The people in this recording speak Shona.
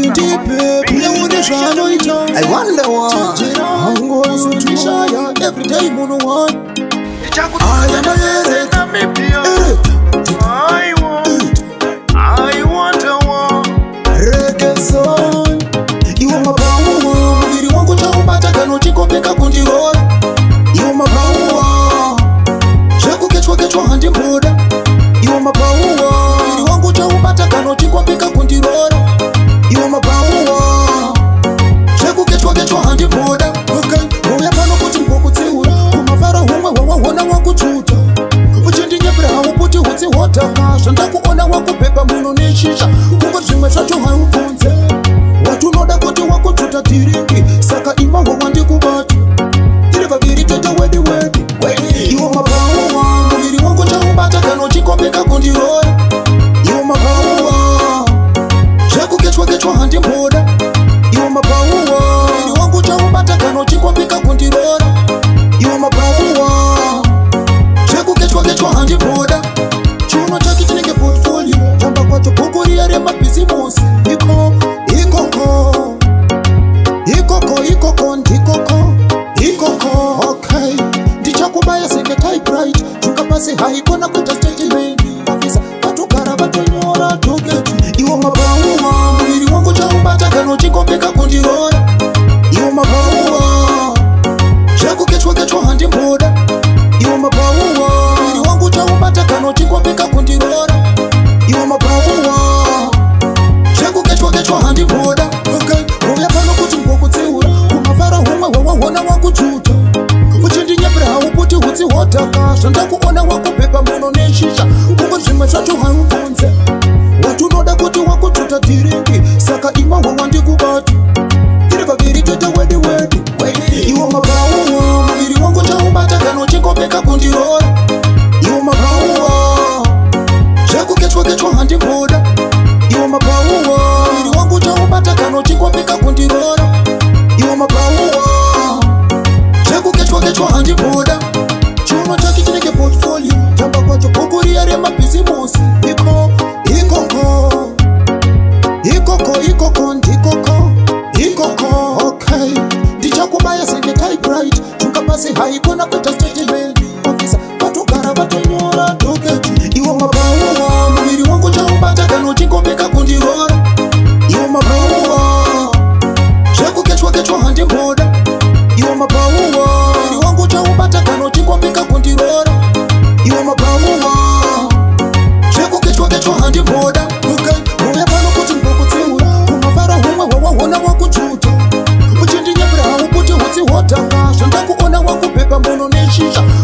I wonder why I'm going to shine every day mono one. I am I want a war. Reggae song. You are my power. Mugiri wangu chaubata kano chiko peka kundirora. You are my power. Shaku kechwa handi mboda. You are my power. Mugiri wangu chaubata kano chiko peka kundirora. You are my power. Shaku kechwa handi mboda. Okay. Oya pano kuti mbokutsiura. Kumavara humwe wawahona wakuchuta. Uchindi nyepra hauputi hutsi hotaka. Shanda kuona wakupepa muno nishisha. Kungo zvimwe zvacho haubvunze. Watunoda kuti wakuchuta tiringi. Saka imango wandikubata. Tiri vaviri toita wedi. Iwo mapawa. Muviri wangu chaubata kano chikopeka kundirora. Iwo mapawa. Zvakukechwa handi mboda. Iwo mapawa. Muviri wangu chaubata kano chikopeka kundirora. Iwo mapawa. Zvakukechwa handi mboda. Chuno chaki chinenge portfolio. Chamba kwacho bhuku riya remabhizimusi. Ikoko, okay. Ndichakubaya senge typewriter. Chunga pasi haikona kuita statement. Officer, vatogara vatonyora docket. Iwo mapawa. Muviri wangu chaubata kano chikopeka kundirora. Iwo mapawa. Zvakukechwa handi mboda. Iwo mapawa. Muviri wangu chaubata kano chikopeka kundirora. Iwo mapawa. Zvakukechwa handi mboda. Okay. Uya pano kuti mbokutsiura. Kumavara humwe wawahona wakuchuta. Uchindi nyepra hauputi hutsi hotaka. Shanda kuona wakupepa muno neshisha. Kungo zvimwe zvacho haubvunze. Watunoda kuti wakuchuta tiringi. Saka imango wandikubata. Tiri vaviri toita wedi. Iwo mapawa. Muviri wangu chaubata kano chikopeka kundirora. Iwo mapawa. Zvakukechwa handi mboda. Iwo mapawa. Muviri wangu chaubata kano chikopeka kundirora. Iwo mapawa. Zvakukechwa handi mboda. Chuno chaki chinenge portfolio. Chamba kwacho bhuku riya remabhizimusi. Ikoko, okay. Ndichakubaya senge typewriter. Chunga pasi haikona kuita statement. Officer, vatogara vatonyora docket. Iwo mapawa. Muviri wangu chaubata kano chikopeka kundirora. Iwo mapawa. Zvakukechwa handi mboda. Iwo mapawa. Muviri wangu chaubata kano chikopeka kundirora. Iwo mapawa. Zvakukechwa handi mboda. Okay. Uya pano kuti mbokutsiura. Kumavara humwe wawahona wakuchuta. Uchindi nyepra hauputi hutsi hotaka. Shanda kuona wakupepa muno neshisha.